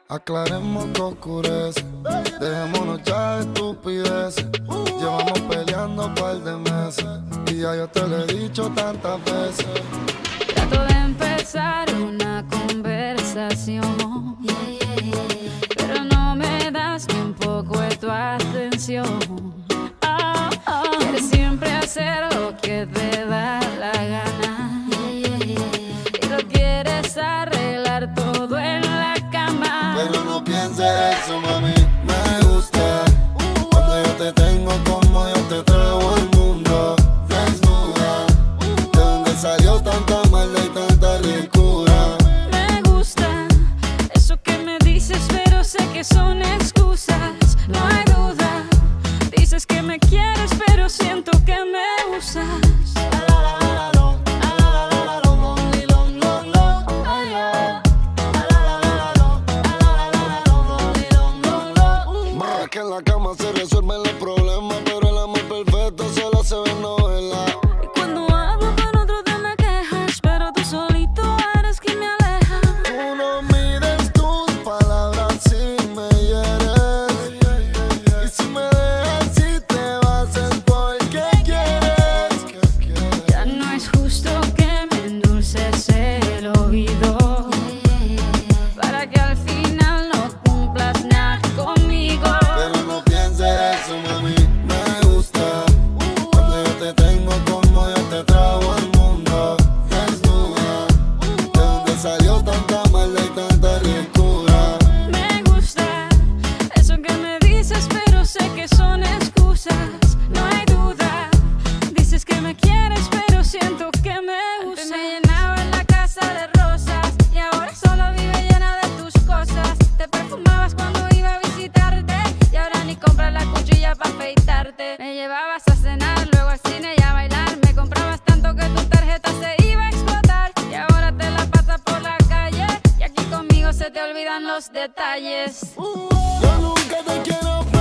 Aclaremos que oscurece, dejémonos ya de estupideces. Llevamos peleando un par de meses y ya yo te lo he dicho tantas veces. Trato de empezar una conversación, pero no me das ni un poco de tu atención. Quieres siempre hacer lo que te da la gana y lo quieres arreglar todo en la cama. Pero no pienses eso, mami, me gusta cuando yo te tengo como yo te traigo al mundo. Desnuda, de donde salió tanta maldad y tanta ricura. Me gusta eso que me dices, pero sé que son excusas. No hay duda, dices que me quieres, pero siento que me usas. Que en la cama se resuelven los problemas, pero el amor perfecto solo se ve en novela. Y cuando hablo con otro te me quejas, pero tú solito eres quien me aleja. Tú no mires tus palabras si me hieres, y si me dejas si te vas es porque quieres. Ya no es justo que me endulces el oído para que al final no cumplas nada conmigo. Pero no pienses eso, mami, me gusta cuando yo te tengo como yo te trago al mundo. Desnuda, de donde salió tanta maldad y tanta ricura. Me gusta eso que me dices, pero sé que son excusas. No hay duda, dices que me quieres, pero siento que me usas. Antes me llenaba en la casa de rosas y ahora solo vive llena de tus cosas. Te perfumabas cuando iba a visitarte y ahora ni compras la cuchilla para afeitarte. Me llevabas a cenar, luego al cine y a bailar. Me comprabas tanto que tu tarjeta se iba a explotar y ahora te la pasas por la calle y aquí conmigo se te olvidan los detalles. Yo nunca te quiero